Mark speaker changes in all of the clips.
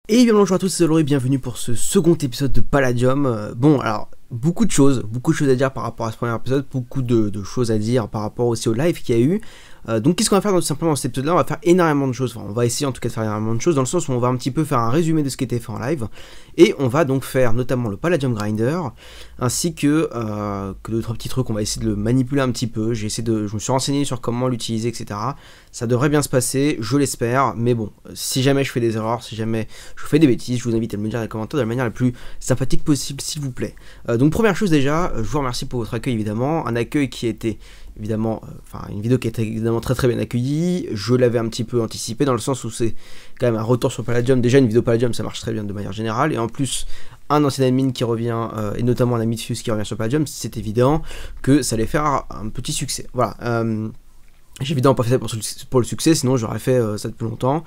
Speaker 1: Et bien bonjour à tous, c'est Laurie, bienvenue pour ce second épisode de Palladium. Bon, alors, beaucoup de choses à dire par rapport à ce premier épisode, beaucoup de choses à dire par rapport aussi au live qu'il y a eu. Donc qu'est-ce qu'on va faire tout simplement dans cet épisode là? On va faire énormément de choses, enfin on va essayer en tout cas de faire énormément de choses, dans le sens où on va un petit peu faire un résumé de ce qui était fait en live, et on va donc faire notamment le Palladium Grinder, ainsi que d'autres petits trucs. On va essayer de le manipuler un petit peu, je me suis renseigné sur comment l'utiliser, etc. Ça devrait bien se passer, je l'espère, mais bon, si jamais je fais des erreurs, si jamais je fais des bêtises, je vous invite à me le dire dans les commentaires de la manière la plus sympathique possible, s'il vous plaît. Donc première chose déjà, je vous remercie pour votre accueil évidemment, un accueil qui a été évidemment, une vidéo qui a été évidemment très bien accueillie. Je l'avais un petit peu anticipé dans le sens où c'est quand même un retour sur Palladium. Déjà une vidéo Palladium ça marche très bien de manière générale, et en plus un ancien admin qui revient, et notamment un ami de Fuse qui revient sur Palladium, c'est évident que ça allait faire un petit succès. Voilà, j'ai évidemment pas fait ça pour le succès, sinon j'aurais fait ça depuis longtemps.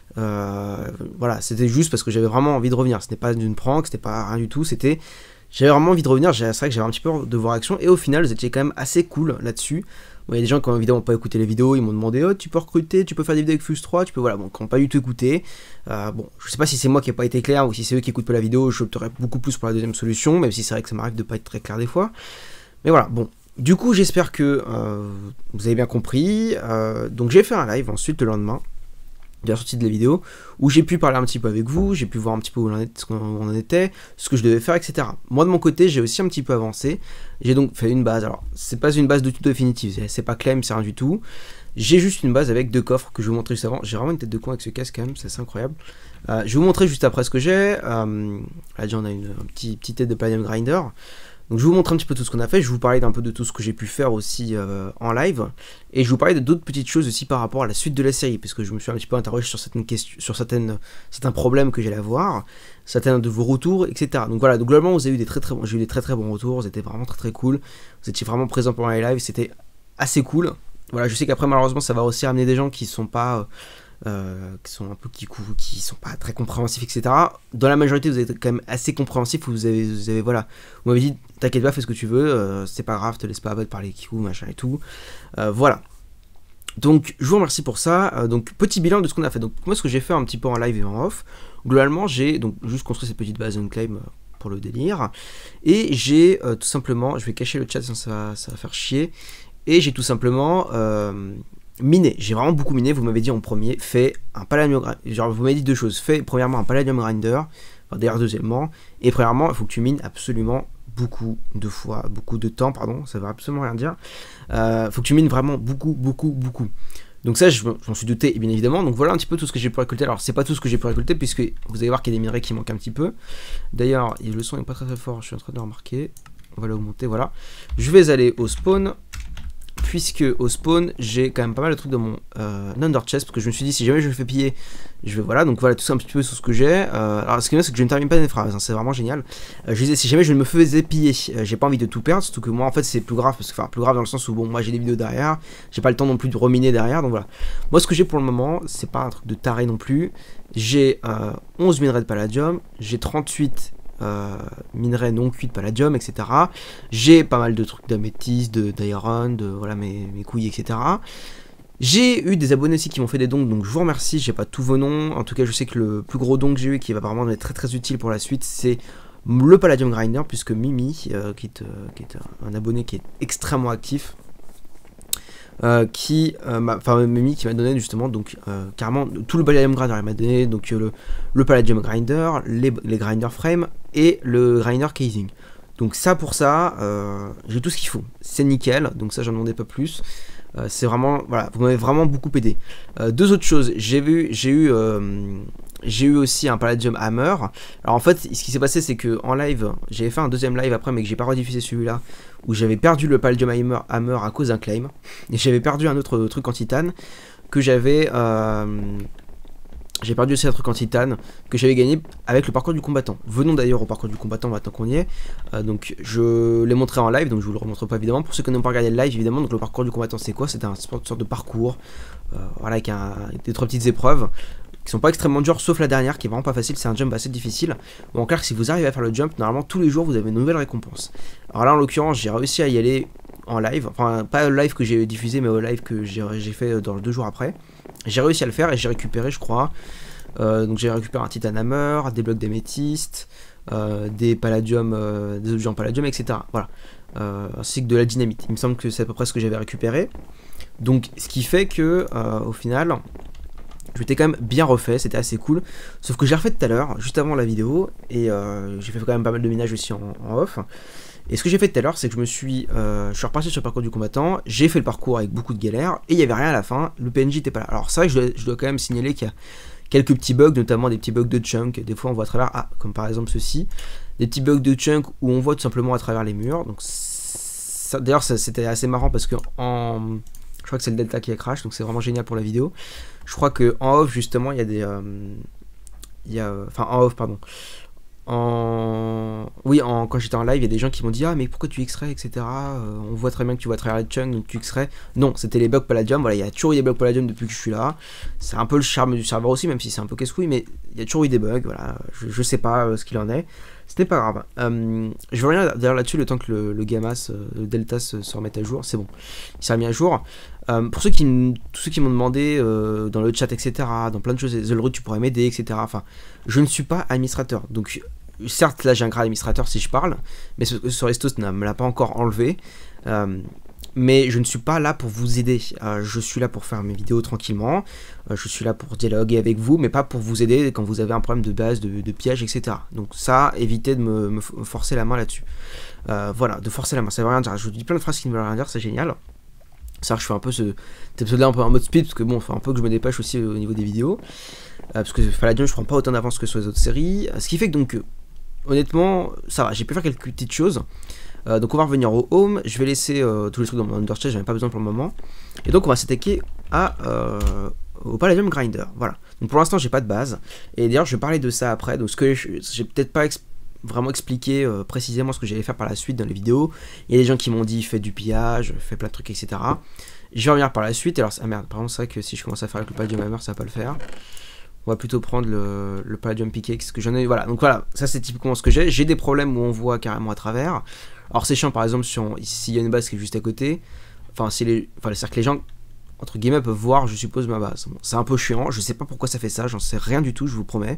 Speaker 1: Voilà, c'était juste parce que j'avais vraiment envie de revenir, ce n'est pas d'une prank, c'était pas rien du tout, j'avais vraiment envie de revenir. C'est vrai que j'avais un petit peu de vos réactions, et au final, vous étiez quand même assez cool là-dessus. Bon, il y a des gens qui ont évidemment pas écouté les vidéos, ils m'ont demandé tu peux recruter, tu peux faire des vidéos avec Fuse 3, tu peux, voilà, bon, qui n'ont pas du tout écouté. Bon, je sais pas si c'est moi qui n'ai pas été clair, ou si c'est eux qui écoutent pas la vidéo, j'opterais beaucoup plus pour la deuxième solution, même si c'est vrai que ça m'arrive de pas être très clair des fois. Mais voilà, bon. Du coup, j'espère que vous avez bien compris. Donc j'ai fait un live ensuite le lendemain de la sortie de la vidéo, où j'ai pu parler un petit peu avec vous, j'ai pu voir un petit peu où on en était, ce que je devais faire, etc. Moi de mon côté, j'ai aussi un petit peu avancé, j'ai donc fait une base. Alors, c'est pas une base de tout définitive, c'est pas claim, c'est rien du tout. J'ai juste une base avec deux coffres que je vais vous montrer juste avant. J'ai vraiment une tête de con avec ce casque quand même, c'est assez incroyable. Je vais vous montrer juste après ce que j'ai. Là déjà on a une petite tête de Palladium Grinder. Donc je vais vous montrer un petit peu tout ce qu'on a fait, je vais vous parler d'un peu de tout ce que j'ai pu faire aussi en live, et je vais vous parler d'autres petites choses aussi par rapport à la suite de la série, puisque je me suis un petit peu interrogé sur certaines questions, sur certains problèmes que j'allais avoir, certains de vos retours, etc. Donc voilà, donc globalement vous avez eu j'ai eu des très bons retours, c'était vraiment très cool, vous étiez vraiment présents pendant les lives, c'était assez cool. Voilà, je sais qu'après malheureusement ça va aussi ramener des gens qui sont pas... qui sont un peu qui sont pas très compréhensifs, etc. Dans la majorité, vous êtes quand même assez compréhensifs. Vous avez voilà, vous m'avez dit t'inquiète pas, fais ce que tu veux, c'est pas grave, te laisse pas abattre par les kikou, machin et tout. Voilà. Donc je vous remercie pour ça. Donc petit bilan de ce qu'on a fait. Donc moi ce que j'ai fait un petit peu en live et en off, globalement j'ai donc juste construit cette petite base unclaim pour le délire, et j'ai tout simplement, je vais cacher le chat sinon ça va faire chier, et j'ai tout simplement miné, j'ai vraiment beaucoup miné. Vous m'avez dit en premier, fais un Palladium Grinder, genre vous m'avez dit deux choses, fais premièrement un Palladium Grinder, enfin d'ailleurs deuxièmement, et premièrement il faut que tu mines absolument beaucoup de temps, pardon, ça veut absolument rien dire, faut que tu mines vraiment beaucoup. Donc ça je m'en suis douté bien évidemment. Donc voilà un petit peu tout ce que j'ai pu récolter. Alors c'est pas tout ce que j'ai pu récolter, puisque vous allez voir qu'il y a des minerais qui manquent un petit peu. D'ailleurs le son est pas très fort, je suis en train de le remarquer, on va l'augmenter, voilà. Je vais aller au spawn, puisque au spawn j'ai quand même pas mal de trucs dans mon under chest, parce que je me suis dit si jamais je me fais piller, je vais, voilà, donc voilà tout ça un petit peu sur ce que j'ai. Alors ce qui est bien c'est que je ne termine pas mes phrases, hein, c'est vraiment génial. Je disais si jamais je me faisais piller, j'ai pas envie de tout perdre, surtout que moi en fait c'est plus grave, parce que, enfin plus grave dans le sens où bon moi j'ai des vidéos derrière, j'ai pas le temps non plus de reminer derrière, donc voilà. Moi ce que j'ai pour le moment, c'est pas un truc de taré non plus, j'ai 11 minerais de palladium, j'ai 38 minerais non cuits de palladium, etc. J'ai pas mal de trucs d'améthyste, d'iron, de voilà mes couilles, etc. J'ai eu des abonnés aussi qui m'ont fait des dons, donc je vous remercie. J'ai pas tous vos noms, en tout cas je sais que le plus gros don que j'ai eu, qui va vraiment être très utile pour la suite, c'est le Palladium Grinder, puisque Mimi, qui est un abonné qui est extrêmement actif, Mimi qui m'a donné justement donc carrément tout le Palladium Grinder, il m'a donné donc le Palladium Grinder, les Grinder Frame et le Grinder Casing. Donc ça pour ça, j'ai tout ce qu'il faut, c'est nickel, donc ça j'en demandais pas plus. C'est vraiment, voilà, vous m'avez vraiment beaucoup aidé. Deux autres choses, j'ai eu aussi un Palladium Hammer. Alors en fait, ce qui s'est passé, c'est que en live, j'avais fait un deuxième live après, mais que j'ai pas rediffusé celui-là, où j'avais perdu le Palladium Hammer à cause d'un claim, et j'avais perdu un autre truc en titane que j'avais. J'ai perdu aussi un truc en titane que j'avais gagné avec le parcours du combattant. Venons d'ailleurs au parcours du combattant maintenant qu'on y est. Donc je l'ai montré en live, donc je vous le remontre pas évidemment. Pour ceux qui n'ont pas regardé le live, évidemment, donc le parcours du combattant c'est quoi? C'est une sorte de parcours, voilà, avec des trois petites épreuves qui sont pas extrêmement dures, sauf la dernière qui est vraiment pas facile, c'est un jump assez difficile. Bon, en clair, si vous arrivez à faire le jump, normalement tous les jours vous avez une nouvelle récompense. Alors là en l'occurrence j'ai réussi à y aller en live, enfin pas le live que j'ai diffusé, mais au live que j'ai fait dans 2 jours après. J'ai réussi à le faire et j'ai récupéré, je crois, Donc j'ai récupéré un titanhammer, des blocs d'améthyste, des palladium, des objets en palladium, etc. Voilà. Ainsi que de la dynamite. Il me semble que c'est à peu près ce que j'avais récupéré. Donc ce qui fait que au final, je m'étais quand même bien refait, c'était assez cool. Sauf que j'ai refait tout à l'heure, juste avant la vidéo, et j'ai fait quand même pas mal de ménage aussi en off. Et ce que j'ai fait tout à l'heure, c'est que je suis reparti sur le parcours du combattant, j'ai fait le parcours avec beaucoup de galères, et il n'y avait rien à la fin, le PNJ n'était pas là. Alors c'est vrai que je dois quand même signaler qu'il y a quelques petits bugs, notamment des petits bugs de chunk, des fois on voit à travers, comme par exemple ceci, des petits bugs de chunk où on voit tout simplement à travers les murs. Donc d'ailleurs c'était assez marrant parce que je crois que c'est le delta qui a crash, donc c'est vraiment génial pour la vidéo. Je crois que en off justement il y a des enfin en off pardon, quand j'étais en live, il y a des gens qui m'ont dit ah mais pourquoi tu X-ray, etc. On voit très bien que tu vois à travers les chunks, donc tu X-ray. Non, c'était les bugs Palladium. Voilà, il y a toujours eu des bugs Palladium depuis que je suis là. C'est un peu le charme du serveur aussi, même si c'est un peu casse-couille, mais il y a toujours eu des bugs. Voilà, je sais pas ce qu'il en est. C'était pas grave. Je vais revenir d'ailleurs là-dessus le temps que le Gamma, le Delta se remette à jour. C'est bon, il s'est remis à jour. Pour tous ceux qui m'ont demandé dans le chat, etc., dans plein de choses, Zolrud, tu pourrais m'aider, etc. Enfin, je ne suis pas administrateur. Donc, certes, là j'ai un grade administrateur si je parle, mais sur Estos ne me l'a pas encore enlevé. Mais je ne suis pas là pour vous aider. Je suis là pour faire mes vidéos tranquillement. Je suis là pour dialoguer avec vous, mais pas pour vous aider quand vous avez un problème de base, de piège, etc. Donc ça, évitez de me forcer la main là-dessus. Voilà, de forcer la main, ça veut rien dire. Je vous dis plein de phrases qui ne veulent rien dire, c'est génial. C'est vrai que je fais un peu cet épisode-là un peu en mode speed, parce que bon, il faut un peu que je me dépêche aussi au niveau des vidéos. Parce que Palladium, je prends pas autant d'avance que sur les autres séries. Ce qui fait que donc, honnêtement, ça va, j'ai pu faire quelques petites choses. Donc on va revenir au home, je vais laisser tous les trucs dans mon underchest, j'en ai pas besoin pour le moment. Et donc on va s'attaquer au Palladium Grinder, voilà. Donc pour l'instant j'ai pas de base, et d'ailleurs je vais parler de ça après, donc ce que j'ai peut-être pas vraiment expliqué précisément ce que j'allais faire par la suite dans les vidéos. Il y a des gens qui m'ont dit fais du pillage, fais plein de trucs, etc. Je vais revenir par la suite, alors, ah merde, par contre c'est vrai que si je commence à faire avec le Palladium Hammer ça va pas le faire. On va plutôt prendre le Palladium Pickaxe que j'en ai, voilà, donc voilà, ça c'est typiquement ce que j'ai des problèmes où on voit carrément à travers. Alors c'est chiant par exemple s'il y a une base qui est juste à côté, enfin c'est-à-dire que les gens entre guillemets peuvent voir je suppose ma base. Bon, c'est un peu chiant, je sais pas pourquoi ça fait ça, j'en sais rien du tout, je vous promets.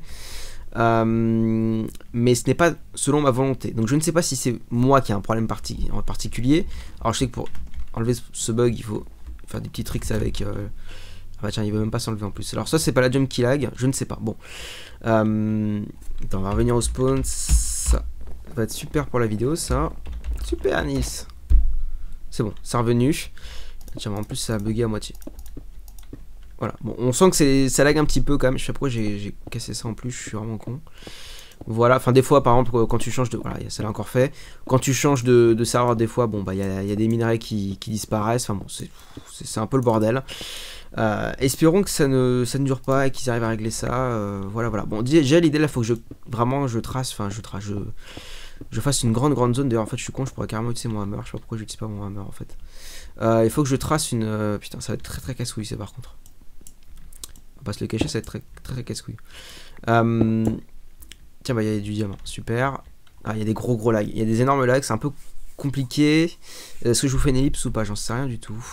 Speaker 1: Mais ce n'est pas selon ma volonté, donc je ne sais pas si c'est moi qui ai un problème en particulier. Alors je sais que pour enlever ce bug il faut faire des petits tricks avec... Ah bah tiens, il veut même pas s'enlever en plus. Alors ça c'est Palladium qui lag, je ne sais pas. Bon, attends, on va revenir au spawn. Ça va être super pour la vidéo, ça. Super Nice. C'est bon, c'est revenu. Tiens, en plus ça a bugué à moitié. Voilà, bon, on sent que ça lag un petit peu quand même. Je sais pas pourquoi j'ai cassé ça en plus, je suis vraiment con. Voilà, enfin des fois par exemple quand tu changes de... Voilà, ça l'a encore fait. Quand tu changes de serveur des fois, bon bah il y a des minerais qui disparaissent. Enfin bon, c'est un peu le bordel. Espérons que ça ne dure pas et qu'ils arrivent à régler ça. Voilà. Bon, déjà l'idée là, faut que je trace, je fasse une grande zone. D'ailleurs en fait je suis con, je pourrais carrément utiliser mon hammer. Je sais pas pourquoi j'utilise pas mon hammer en fait. Il faut que je trace une... putain, ça va être très casse-couille ça par contre. On va pas se le cacher, ça va être très casse-couille. Tiens bah il y a du diamant, super. Ah il y a des gros lags, il y a des énormes lags, c'est un peu compliqué. Est-ce que je vous fais une ellipse ou pas? J'en sais rien du tout.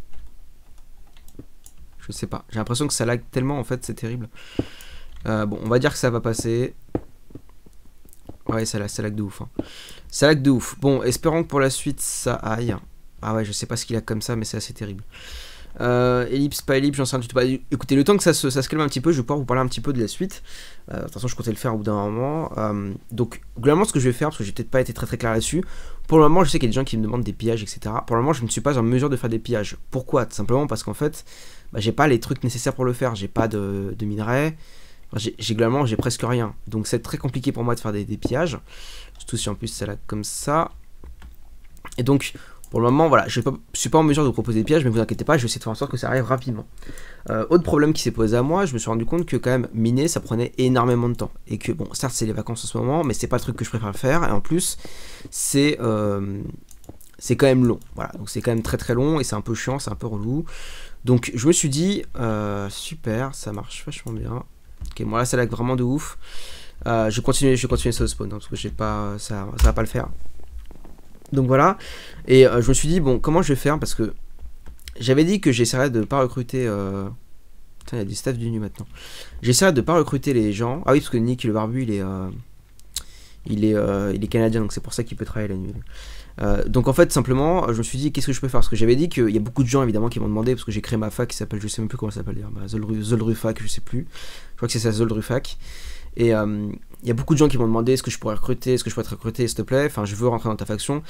Speaker 1: Je sais pas, j'ai l'impression que ça lag tellement en fait, c'est terrible. Bon, on va dire que ça va passer. Ouais, ça lag de ouf. Hein. Ça lag de ouf. Bon, espérons que pour la suite ça aille. Ah ouais, je sais pas ce qu'il a comme ça, mais c'est assez terrible. Ellipse, pas ellipse, j'en sais rien du tout. Bah, écoutez, le temps que ça se calme un petit peu, je vais pouvoir vous parler un petit peu de la suite. De toute façon, je comptais le faire au bout d'un moment. Donc, globalement, ce que je vais faire, parce que j'ai peut-être pas été très clair là-dessus, pour le moment, je sais qu'il y a des gens qui me demandent des pillages, etc. Pour le moment, je ne suis pas en mesure de faire des pillages. Pourquoi? Tout simplement parce qu'en fait, bah, j'ai pas les trucs nécessaires pour le faire. J'ai pas de minerais. Globalement, j'ai presque rien. Donc, c'est très compliqué pour moi de faire des pillages. Surtout si en plus, ça lag comme ça. Et donc... Pour le moment, voilà, je suis pas en mesure de vous proposer des pièges, mais vous inquiétez pas, je vais essayer de faire en sorte que ça arrive rapidement. Autre problème qui s'est posé à moi, je me suis rendu compte que quand même miner, ça prenait énormément de temps. Et que bon, certes c'est les vacances en ce moment, mais c'est pas le truc que je préfère faire. Et en plus, c'est quand même long. Voilà, donc c'est quand même très long et c'est un peu chiant, c'est un peu relou. Donc je me suis dit, super, ça marche vachement bien. Ok, bon là ça lag vraiment de ouf. Je vais continuer sur le spawn, hein, parce que j'ai pas, ça va pas le faire. Donc voilà, et je me suis dit, bon, comment je vais faire, parce que j'avais dit que j'essaierais de pas recruter Putain, il y a des staffs du nu maintenant. J'essaie de pas recruter les gens. Ah oui, parce que Nick le barbu, il est canadien, donc c'est pour ça qu'il peut travailler la nuit. Donc en fait, simplement, je me suis dit, qu'est-ce que je peux faire? Parce que j'avais dit qu'il y a beaucoup de gens, évidemment, qui m'ont demandé, parce que j'ai créé ma fac qui s'appelle, je sais même plus comment ça s'appelle d'ailleurs, Zoldrufac, je sais plus. Je crois que c'est ça, Zoldrufac. Et il y a beaucoup de gens qui m'ont demandé, est-ce que je pourrais recruter, est-ce que je pourrais te recruter, s'il te plaît? Enfin, je veux rentrer dans ta faction.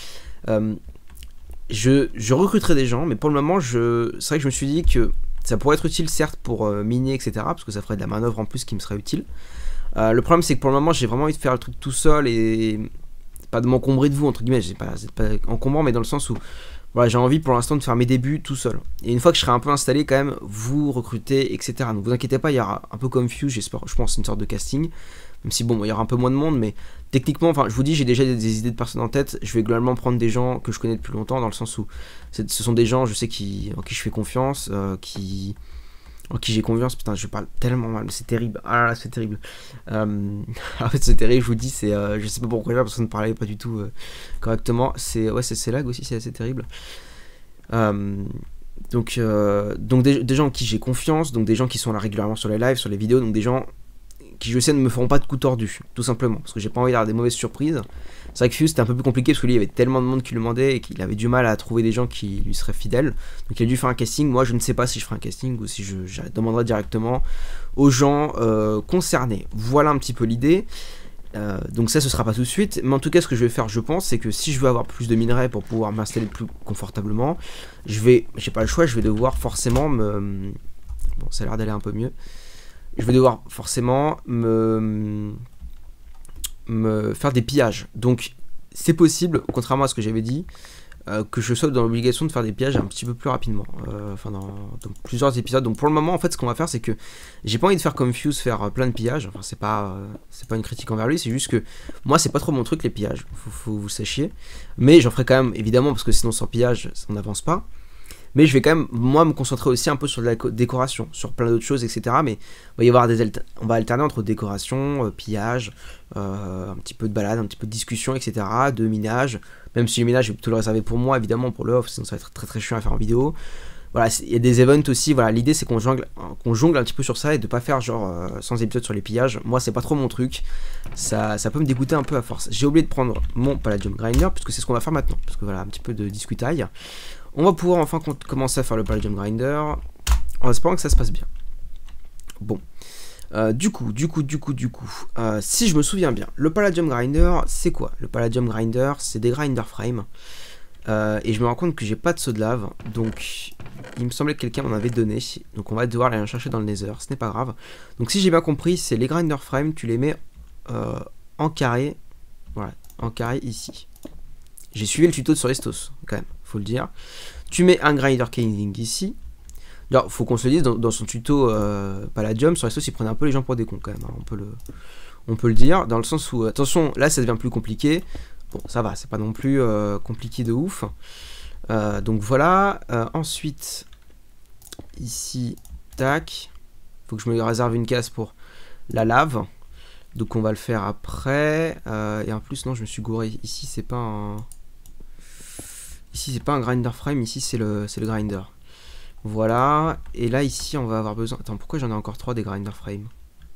Speaker 1: Je recruterai des gens, mais pour le moment, c'est vrai que je me suis dit que ça pourrait être utile, certes, pour miner, etc., parce que ça ferait de la manœuvre en plus qui me serait utile. Le problème, c'est que pour le moment, j'ai vraiment envie de faire le truc tout seul et pas de m'encombrer de vous, entre guillemets. C'est pas encombrant, mais dans le sens où voilà, j'ai envie pour l'instant de faire mes débuts tout seul. Et une fois que je serai un peu installé, quand même, vous recrutez, etc. Donc vous inquiétez pas, il y aura un peu comme Fuse, j'espère, je pense, une sorte de casting. Même si bon, il y aura un peu moins de monde, mais techniquement, enfin, je vous dis, j'ai déjà des idées de personnes en tête. Je vais globalement prendre des gens que je connais depuis longtemps, dans le sens où ce sont des gens, je sais, en qui je fais confiance, en qui j'ai confiance. Putain, je parle tellement mal, c'est terrible. Ah là, c'est terrible. En fait, c'est terrible, je vous dis, je sais pas pourquoi, parce que ça ne parlait pas du tout correctement. C'est lag aussi, c'est assez terrible. Donc des gens en qui j'ai confiance, donc des gens qui sont là régulièrement sur les lives, sur les vidéos, donc des gens qui je sais ne me feront pas de coups tordus, tout simplement, parce que j'ai pas envie d'avoir des mauvaises surprises. C'est vrai que Fuse c'était un peu plus compliqué parce que lui il y avait tellement de monde qui le demandait et qu'il avait du mal à trouver des gens qui lui seraient fidèles, donc il a dû faire un casting. Moi je ne sais pas si je ferai un casting ou si je demanderai directement aux gens concernés. Voilà un petit peu l'idée. Donc ça ce sera pas tout de suite, mais en tout cas ce que je vais faire, je pense, c'est que si je veux avoir plus de minerais pour pouvoir m'installer plus confortablement, j'ai pas le choix, je vais devoir forcément bon, ça a l'air d'aller un peu mieux. Je vais devoir forcément me faire des pillages. Donc c'est possible, contrairement à ce que j'avais dit, que je sois dans l'obligation de faire des pillages un petit peu plus rapidement. Enfin dans plusieurs épisodes. Donc pour le moment, en fait, ce qu'on va faire, c'est que j'ai pas envie de faire comme Fuse, faire plein de pillages. Enfin c'est pas une critique envers lui, c'est juste que moi c'est pas trop mon truc les pillages. Faut vous sachiez. Mais j'en ferai quand même évidemment parce que sinon sans pillage, ça n'avance pas. Mais je vais quand même, moi, me concentrer aussi un peu sur la décoration, sur plein d'autres choses, etc. Mais il va y avoir on va alterner entre décoration, pillage, un petit peu de balade, un petit peu de discussion, etc. De minage, même si le minage, je vais plutôt le réserver pour moi, évidemment, pour le off, sinon ça va être très très chiant à faire en vidéo. Voilà, il y a des events aussi, voilà, l'idée c'est qu'on jongle un petit peu sur ça et de pas faire genre 100 épisodes sur les pillages. Moi c'est pas trop mon truc, ça peut me dégoûter un peu à force. J'ai oublié de prendre mon Palladium Grinder, puisque c'est ce qu'on va faire maintenant, parce que voilà, un petit peu de discutaille. On va pouvoir enfin commencer à faire le Palladium Grinder, en espérant que ça se passe bien. Bon, du coup, si je me souviens bien, le Palladium Grinder, c'est quoi? Le Palladium Grinder, c'est des grinder frames. Et je me rends compte que j'ai pas de saut de lave, donc il me semblait que quelqu'un m'en avait donné, donc on va devoir aller en chercher dans le nether, ce n'est pas grave. Donc si j'ai bien compris, c'est les grinder frames, tu les mets en carré, voilà, en carré ici. J'ai suivi le tuto de Sorestos, quand même, faut le dire. Tu mets un grinder casing ici. Alors, faut qu'on se le dise, dans son tuto Palladium, Sorestos il prenait un peu les gens pour des cons, quand même, hein, on peut le dire, dans le sens où, attention, là ça devient plus compliqué. Bon, ça va, c'est pas non plus compliqué de ouf. Donc voilà. Ensuite, ici, tac. Faut que je me réserve une case pour la lave. Donc on va le faire après. Et en plus, non, je me suis gouré. Ici, c'est pas un... Ici, c'est pas un grinder frame. Ici, c'est le grinder. Voilà. Et là, ici, on va avoir besoin... Attends, pourquoi j'en ai encore 3 des grinder frames?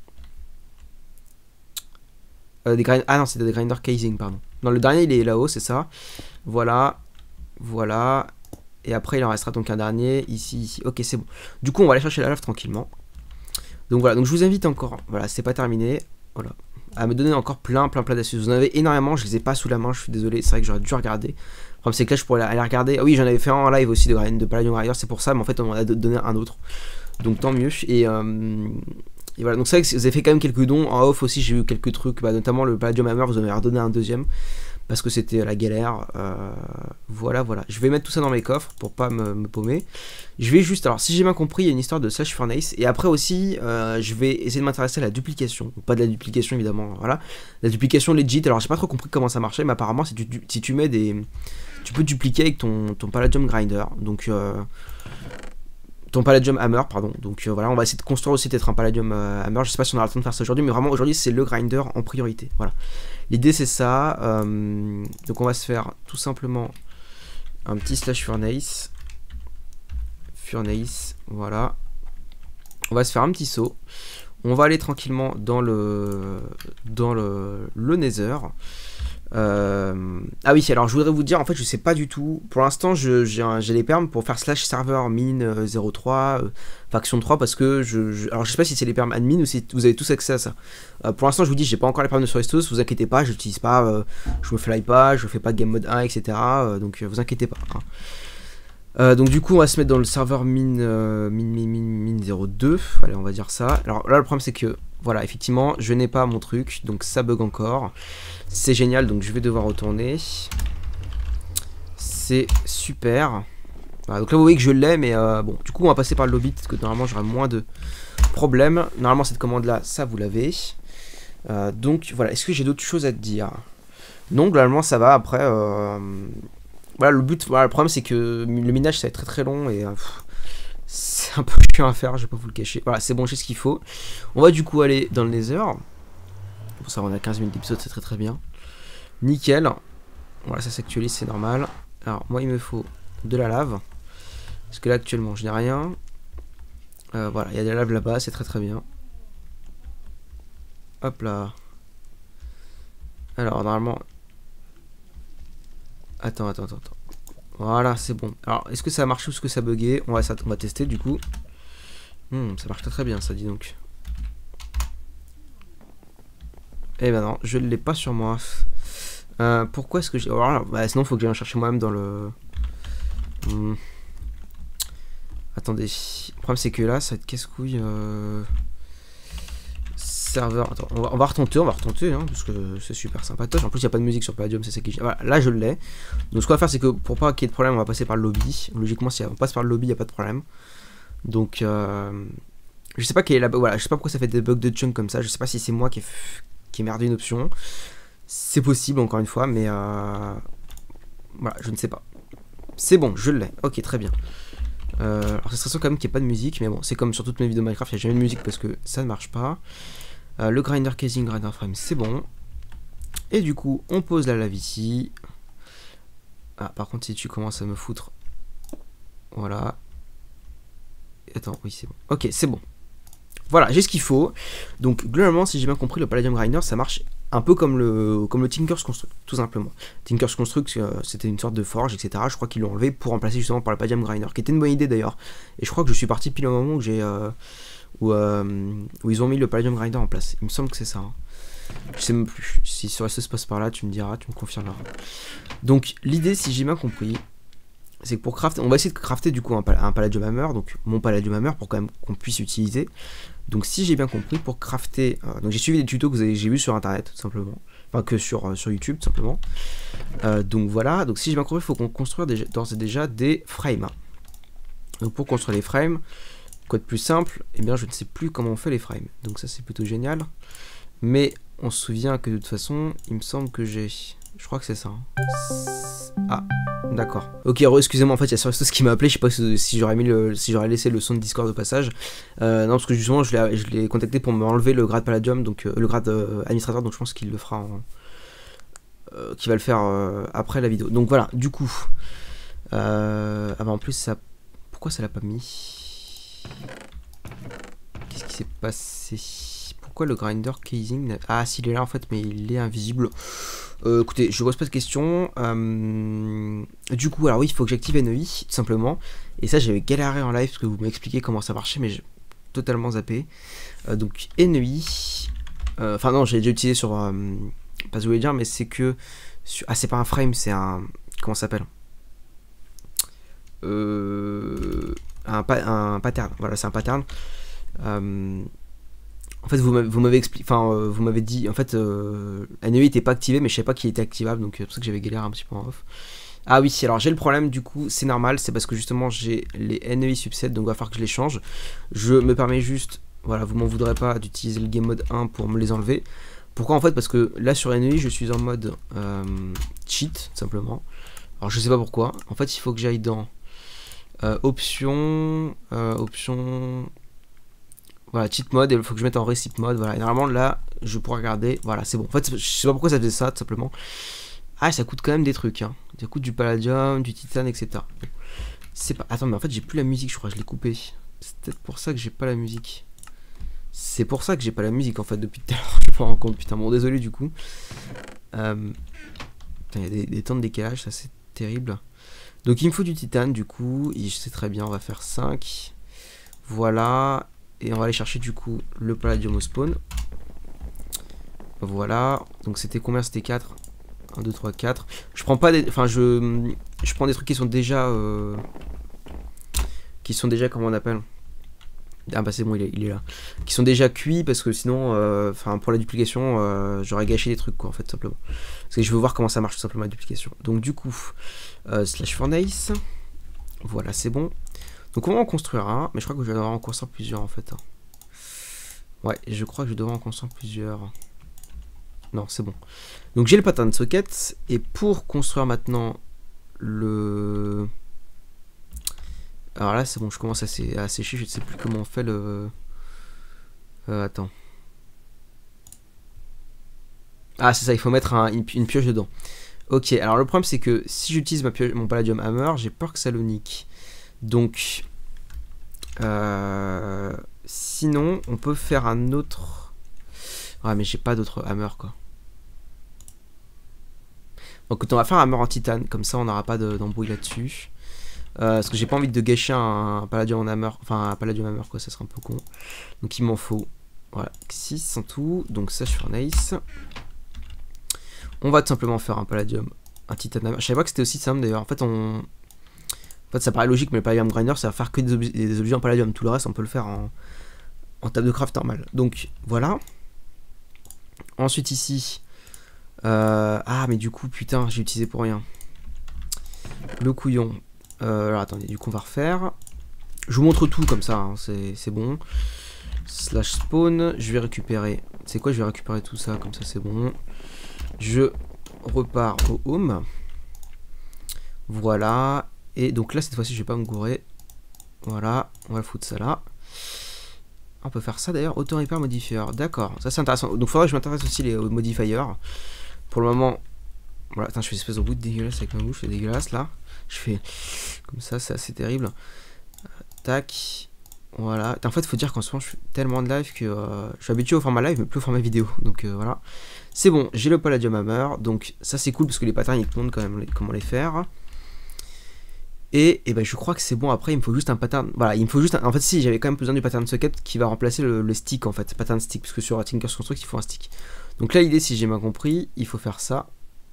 Speaker 1: Ah non, c'est des grinder casing, pardon. Non, le dernier, il est là-haut, c'est ça. Voilà. Voilà. Et après, il en restera donc un dernier, ici. Ok, c'est bon. Du coup, on va aller chercher la lave tranquillement. Donc voilà, donc je vous invite encore, voilà, c'est pas terminé, voilà, à me donner encore plein d'astuces. Vous en avez énormément, je les ai pas sous la main, je suis désolé, c'est vrai que j'aurais dû regarder. Le problème, c'est que là, je pourrais aller regarder. Ah oui, j'en avais fait un en live aussi de Palladium Grinder, c'est pour ça, mais en fait, on m'en a donné un autre. Donc tant mieux. Et voilà, donc c'est vrai que vous avez fait quand même quelques dons. En off aussi, j'ai eu quelques trucs, bah, notamment le Palladium Hammer, vous en avez redonné un deuxième. Parce que c'était la galère. Voilà. Je vais mettre tout ça dans mes coffres pour pas me paumer. Je vais juste, alors si j'ai bien compris, il y a une histoire de Slash Furnace. Et après aussi, je vais essayer de m'intéresser à la duplication. Pas de la duplication évidemment, voilà. La duplication legit, alors j'ai pas trop compris comment ça marchait, mais apparemment si tu mets des... Tu peux dupliquer avec ton Palladium Grinder. Donc... ton Palladium Hammer, pardon. Donc voilà, on va essayer de construire aussi peut-être un Palladium Hammer. Je sais pas si on aura le temps de faire ça aujourd'hui, mais vraiment aujourd'hui c'est le grinder en priorité. Voilà. L'idée c'est ça. Donc on va se faire tout simplement un petit slash furnace. Voilà. On va se faire un petit saut. On va aller tranquillement dans le Nether. Ah oui, alors je voudrais vous dire, en fait, je sais pas du tout. Pour l'instant, j'ai les perms pour faire slash serveur min 03 faction 3 parce que alors je sais pas si c'est les perms admin ou si vous avez tous accès à ça. Pour l'instant, je vous dis, j'ai pas encore les perms de Sorestos, vous inquiétez pas, je n'utilise pas, je me fly pas, je fais pas de game mode 1, etc. Donc vous inquiétez pas. Hein. Donc du coup, on va se mettre dans le serveur min 02. Allez, on va dire ça. Alors là, le problème c'est que voilà, effectivement, je n'ai pas mon truc, donc ça bug encore. C'est génial, donc je vais devoir retourner. C'est super. Voilà, donc là, vous voyez que je l'ai, mais bon, du coup, on va passer par le lobby, parce que normalement, j'aurai moins de problèmes. Normalement, cette commande-là, ça, vous l'avez. Donc, voilà, est-ce que j'ai d'autres choses à te dire? Non, globalement, ça va. Après, voilà, le but, voilà, le problème, c'est que le minage, ça va être très très long, et c'est un peu chiant à faire, je vais pas vous le cacher. Voilà, c'est bon, j'ai ce qu'il faut. On va du coup aller dans le Nether. Pour ça, on a 15 minutes d'épisode, c'est très très bien. Nickel. Voilà, ça s'actualise, c'est normal. Alors, moi, il me faut de la lave. Parce que là, actuellement, je n'ai rien. Voilà, il y a de la lave là-bas, c'est très très bien. Hop là. Alors, normalement... Attends. Voilà, c'est bon. Alors, est-ce que ça a marché ou est-ce que ça a bugué? On va tester, du coup. Ça marche très très bien, ça, dis donc. Eh ben non, je ne l'ai pas sur moi. Pourquoi est-ce que j'ai... Alors, bah, sinon, il faut que j'aille en chercher moi-même dans le... Attendez. Le problème, c'est que là, ça va être casse-couille. Serveur... Attends, on va retenter, hein, parce que c'est super sympatoche. En plus, il n'y a pas de musique sur Palladium, c'est ça qui... Voilà, là, je l'ai. Donc, ce qu'on va faire, c'est que pour pas qu'il y ait de problème, on va passer par le lobby. Logiquement, si on passe par le lobby, il n'y a pas de problème. Donc, je sais pas quelle est la... Voilà, je sais pas pourquoi ça fait des bugs de chunk comme ça. Je sais pas si c'est moi qui ai merdé une option. C'est possible, encore une fois, mais voilà, je ne sais pas. C'est bon, je l'ai. Ok, très bien. Alors, c'est stressant quand même qu'il n'y ait pas de musique, mais bon, c'est comme sur toutes mes vidéos Minecraft, il n'y a jamais de musique parce que ça ne marche pas. Le grinder casing, grinder frame, c'est bon. Et du coup, on pose la lave ici. Ah, par contre, si tu commences à me foutre... Voilà. Attends, oui, c'est bon. Ok, c'est bon. Voilà, j'ai ce qu'il faut. Donc, globalement, si j'ai bien compris, le Palladium Grinder, ça marche un peu comme le Tinker's Construct, tout simplement. Tinker's Construct, c'était une sorte de forge, etc. Je crois qu'ils l'ont enlevé pour remplacer justement par le Palladium Grinder, qui était une bonne idée d'ailleurs. Et je crois que je suis parti pile au moment où j'ai... où ils ont mis le Palladium Grinder en place. Il me semble que c'est ça. Hein. Je sais même plus. Si sur ça se passe par là, tu me diras, tu me confirmeras. Donc, l'idée, si j'ai bien compris... c'est que pour crafter, on va essayer de crafter du coup un Palladium Hammer, donc mon Palladium Hammer pour quand même qu'on puisse utiliser. Donc si j'ai bien compris, pour crafter, donc j'ai suivi des tutos que j'ai vus sur internet tout simplement, enfin que sur YouTube tout simplement. Donc voilà, donc si j'ai bien compris, il faut qu'on construise d'ores et déjà des frames. Donc pour construire les frames, quoi de plus simple, eh bien je ne sais plus comment on fait les frames. Donc ça c'est plutôt génial. Mais on se souvient que de toute façon, il me semble que j'ai... Je crois que c'est ça. Ah, d'accord. Ok, excusez-moi, en fait, il y a Sorestos qui m'a appelé. Je sais pas si j'aurais laissé le son de Discord au passage. Non, parce que justement, je l'ai contacté pour m'enlever le grade Palladium, donc le grade administrateur. Donc je pense qu'il le fera, qu'il va le faire après la vidéo. Donc voilà. Du coup, ah bah en plus ça, pourquoi ça l'a pas mis? Qu'est-ce qui s'est passé? Pourquoi le grinder casing? Ah, s'il est là en fait, mais il est invisible. Écoutez, je ne pose pas de questions. Du coup, alors oui, il faut que j'active NEI, tout simplement. Et ça, j'avais galéré en live parce que vous m'expliquez comment ça marchait, mais j'ai totalement zappé. Donc, NEI. Enfin, non, j'ai déjà utilisé sur. Pas ce que je voulais dire, mais c'est que. Ah, c'est pas un frame, c'est un. Comment ça s'appelle? Un pattern. Voilà, c'est un pattern. En fait, vous m'avez expliqué, enfin, vous m'avez dit, en fait, NEI n'était pas activé, mais je savais pas qu'il était activable, donc c'est pour ça que j'avais galéré un petit peu en off. Ah oui, alors j'ai le problème, du coup, c'est normal, c'est parce que justement j'ai les NEI subsets, donc il va falloir que je les change. Je me permets juste, voilà, vous m'en voudrez pas d'utiliser le game mode 1 pour me les enlever. Pourquoi en fait? Parce que là sur NEI, je suis en mode cheat, simplement. Alors je sais pas pourquoi. En fait, il faut que j'aille dans options. Voilà, cheat mode, et il faut que je mette en recip mode, voilà, et normalement là, je pourrais regarder, voilà, c'est bon. En fait, je sais pas pourquoi ça faisait ça, tout simplement. Ah, ça coûte quand même des trucs, hein. Ça coûte du palladium, du titane, etc. C'est pas... Attends, mais en fait, j'ai plus la musique, je crois, je l'ai coupé. C'est peut-être pour ça que j'ai pas la musique. C'est pour ça que j'ai pas la musique en fait depuis tout à l'heure. Je me rends compte, putain, bon désolé du coup. Putain, il y a des temps de décalage, ça c'est terrible. Donc il me faut du titane du coup, et je sais très bien, on va faire 5. Voilà, et on va aller chercher du coup le palladium au spawn. Voilà, donc c'était combien? C'était 4. 1, 2, 3, 4. Je prends pas des... Enfin, je prends des trucs qui sont déjà... comment on appelle? Ah bah c'est bon, il est là. Qui sont déjà cuits, parce que sinon, enfin, pour la duplication, j'aurais gâché des trucs, quoi, en fait, simplement. Parce que je veux voir comment ça marche, tout simplement, la duplication. Donc, du coup, slash furnace. Voilà, c'est bon. Donc, on va en construire un, mais je crois que je vais devoir en construire plusieurs, en fait. Ouais, je crois que je devrais en construire plusieurs. Non, c'est bon. Donc, j'ai le pattern socket, et pour construire maintenant le... Alors là, c'est bon, je commence à sécher, je ne sais plus comment on fait le... attends. Ah, c'est ça, il faut mettre une pioche dedans. Ok, alors le problème, c'est que si j'utilise mon Palladium Hammer, j'ai peur que ça le nique. Donc... sinon, on peut faire un autre... Ouais, mais j'ai pas d'autre hammer, quoi. Donc, on va faire un hammer en titane, comme ça, on n'aura pas d'embrouille là-dessus. Parce que j'ai pas envie de gâcher un Palladium en hammer, enfin un Palladium hammer quoi, ça serait un peu con. Donc il m'en faut, voilà, 6 en tout, donc ça je furnace. On va tout simplement faire un Palladium, un Titan hammer. Je savais pas que c'était aussi simple d'ailleurs, en fait ça paraît logique, mais le Palladium grinder ça va faire que des objets en Palladium, tout le reste on peut le faire en table de craft normal. Donc voilà. Ensuite ici, ah mais du coup putain j'ai utilisé pour rien. Le couillon. Alors attendez, du coup on va refaire. Je vous montre tout comme ça, hein, c'est bon. Slash spawn, je vais récupérer. C'est quoi? Je vais récupérer tout ça, comme ça c'est bon. Je repars au home. Voilà. Et donc là cette fois-ci je vais pas me gourer. Voilà, on va foutre ça là. On peut faire ça d'ailleurs, auto repair modifier. D'accord, ça c'est intéressant. Donc il faudrait que je m'intéresse aussi aux modifiers. Pour le moment, voilà, attends, je fais une espèce de bruit dégueulasse avec ma bouche, c'est dégueulasse là. Je fais comme ça, c'est assez terrible. Tac. Voilà. En fait, il faut dire qu'en ce moment, je fais tellement de live que je suis habitué au format live, mais plus au format vidéo. Donc voilà. C'est bon, j'ai le Palladium Hammer. Donc ça, c'est cool parce que les patterns, ils te montrent quand même comment les faire. Et ben, je crois que c'est bon. Après, il me faut juste un pattern. Voilà, il me faut juste un... En fait, si, j'avais quand même besoin du pattern socket qui va remplacer le stick en fait. Pattern stick, parce que sur Tinker's Construct, il faut un stick. Donc là, l'idée, si j'ai bien compris, il faut faire ça.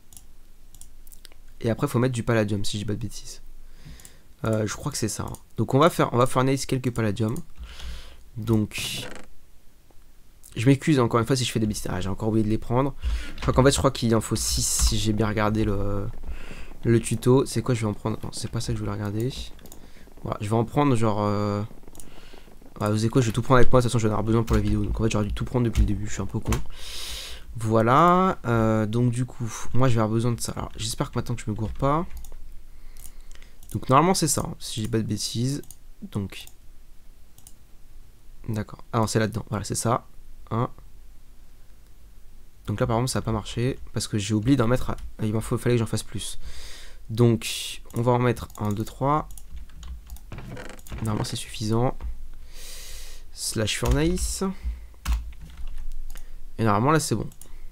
Speaker 1: Et après, il faut mettre du Palladium, si je dis pas de bêtises. Je crois que c'est ça. Hein. Donc on va furnace quelques Palladium. Donc je m'excuse encore une fois si je fais des bêtises. Ah, j'ai encore oublié de les prendre. Je crois qu'il en faut 6 si j'ai bien regardé le tuto. C'est quoi? Je vais en prendre. Non, c'est pas ça que je voulais regarder. Voilà, je vais en prendre genre. Ah, vous savez quoi? Je vais tout prendre avec moi. De toute façon, je vais en avoir besoin pour la vidéo. Donc en fait, j'aurais dû tout prendre depuis le début. Je suis un peu con. Voilà. Donc du coup, moi je vais avoir besoin de ça. Alors j'espère que maintenant que je me gourre pas. Donc normalement c'est ça, hein, si j'ai pas de bêtises. Donc. D'accord. Ah non, c'est là-dedans. Voilà, c'est ça. 1. Donc là par exemple ça n'a pas marché. Parce que j'ai oublié d'en mettre. Il fallait que j'en fasse plus. Donc on va en mettre 1, 2, 3. Normalement c'est suffisant. Slash furnace. Et normalement là c'est bon.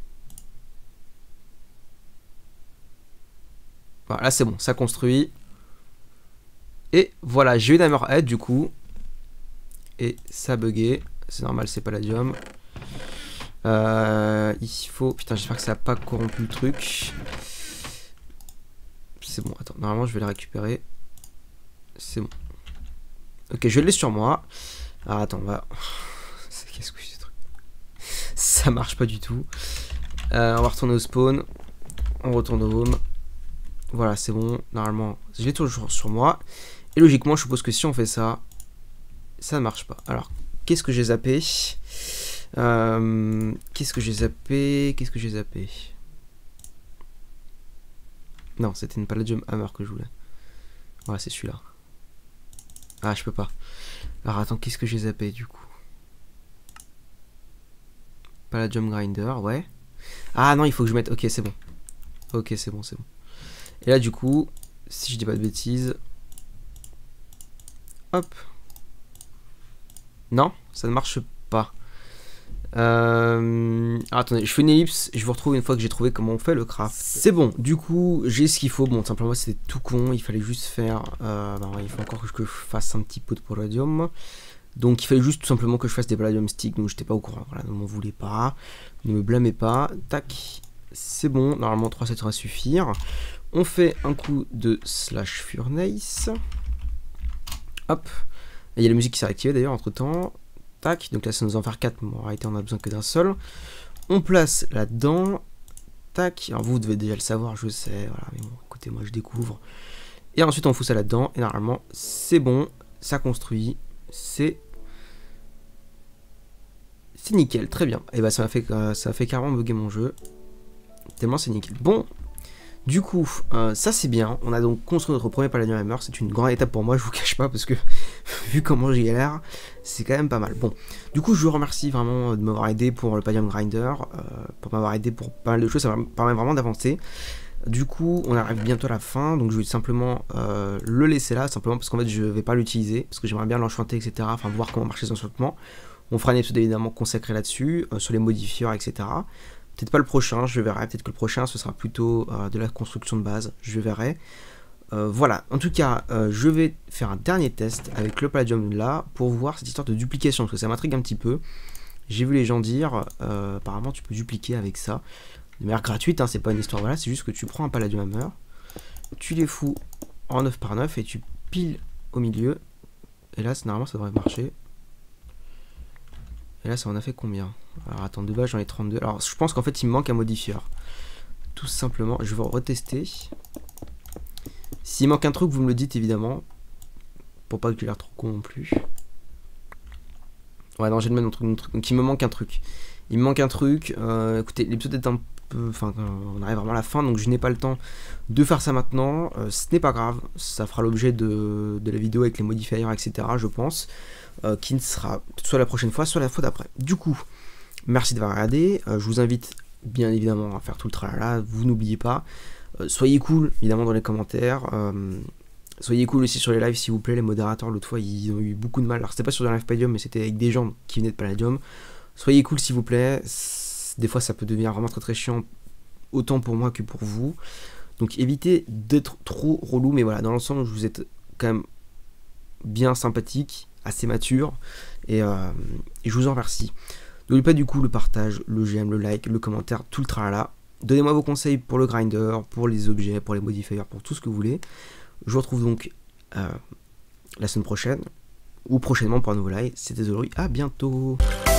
Speaker 1: Voilà, là c'est bon, ça construit. Et voilà, j'ai eu une hammerhead du coup. Et ça bugué. C'est normal, c'est Palladium. Il faut... Putain, j'espère que ça n'a pas corrompu le truc. C'est bon, attends, normalement je vais le récupérer. C'est bon. Ok, je l'ai sur moi. Alors attends, on va... Qu'est-ce que c'est ce truc? Ça marche pas du tout. On va retourner au spawn. On retourne au home. Voilà, c'est bon. Normalement, je l'ai toujours sur moi. Et logiquement, je suppose que si on fait ça, ça ne marche pas. Alors, qu'est-ce que j'ai zappé? Qu'est-ce que j'ai zappé? Non, c'était une Palladium Hammer que je voulais. Voilà, c'est celui-là. Ah, je peux pas. Alors, attends, qu'est-ce que j'ai zappé du coup? Palladium Grinder, ouais. Ah non, il faut que je mette... Ok, c'est bon. Ok, c'est bon, c'est bon. Et là, du coup, si je dis pas de bêtises... Hop. Non, ça ne marche pas. Attendez, je fais une ellipse, je vous retrouve une fois que j'ai trouvé comment on fait le craft. C'est bon, du coup j'ai ce qu'il faut. Bon, simplement c'était tout con, il fallait juste faire... il faut encore que je fasse un petit peu de palladium. Donc il fallait juste tout simplement que je fasse des palladium sticks, donc j'étais pas au courant. Voilà, ne m'en voulez pas, ne me blâmez pas. Tac, c'est bon, normalement 3 ça devrait suffire. On fait un coup de slash furnace. Hop, et il y a la musique qui s'est activée d'ailleurs entre temps. Tac, donc là ça nous en fait 4, mais en réalité on a besoin que d'un seul. On place là-dedans. Tac, alors vous devez déjà le savoir, je sais, voilà, mais bon, écoutez, moi je découvre. Et ensuite on fout ça là-dedans, et normalement c'est bon, ça construit, c'est nickel, très bien. Et bah ça m'a fait carrément bugger mon jeu, tellement c'est nickel. Bon, du coup, ça c'est bien, on a donc construit notre premier Palladium Hammer, c'est une grande étape pour moi, je vous cache pas, parce que vu comment j'y ai l'air, c'est quand même pas mal. Bon, du coup je vous remercie vraiment de m'avoir aidé pour le Palladium Grinder, pour m'avoir aidé pour pas mal de choses, ça me permet vraiment d'avancer. Du coup, on arrive bientôt à la fin, donc je vais simplement le laisser là, simplement parce qu'en fait je vais pas l'utiliser, parce que j'aimerais bien l'enchanter, etc. Enfin, voir comment marcher les enchantements. On fera un épisode évidemment consacré là-dessus, sur les modifieurs, etc. Peut-être pas le prochain, je verrai. Peut-être que le prochain, ce sera plutôt de la construction de base, je verrai. Voilà, en tout cas, je vais faire un dernier test avec le Palladium là, pour voir cette histoire de duplication, parce que ça m'intrigue un petit peu. J'ai vu les gens dire, apparemment tu peux dupliquer avec ça, de manière gratuite, hein, c'est pas une histoire, voilà, c'est juste que tu prends un Palladium Hammer, tu les fous en 9 par 9 et tu piles au milieu, et là, normalement ça devrait marcher. Et là, ça en a fait combien? Alors attends, de base j'en ai 32. Alors je pense qu'en fait il me manque un modifieur. Tout simplement, je vais retester. S'il manque un truc, vous me le dites évidemment. Pour pas que j'ai l'air trop con non plus. Ouais, non, j'ai le même truc. Donc il me manque un truc. Il me manque un truc. Écoutez, l'épisode est un peu... Enfin, on arrive vraiment à la fin, donc je n'ai pas le temps de faire ça maintenant. Ce n'est pas grave. Ça fera l'objet de la vidéo avec les modifiers, etc. je pense. Qui ne sera soit la prochaine fois, soit la fois d'après. Du coup, merci d'avoir regardé. Je vous invite bien évidemment à faire tout le tralala. Vous n'oubliez pas. Soyez cool évidemment dans les commentaires. Soyez cool aussi sur les lives s'il vous plaît. Les modérateurs l'autre fois ils ont eu beaucoup de mal. Alors c'était pas sur des live Palladium mais c'était avec des gens qui venaient de Palladium. Soyez cool s'il vous plaît. Des fois ça peut devenir vraiment très chiant. Autant pour moi que pour vous. Donc évitez d'être trop relou. Mais voilà, dans l'ensemble vous êtes quand même bien sympathique, assez mature, et je vous en remercie. N'oubliez pas du coup le partage, le j'aime, le like, le commentaire, tout le tralala. Donnez-moi vos conseils pour le grinder, pour les objets, pour les modifiers, pour tout ce que vous voulez. Je vous retrouve donc la semaine prochaine, ou prochainement pour un nouveau live. C'était Zolori, à bientôt.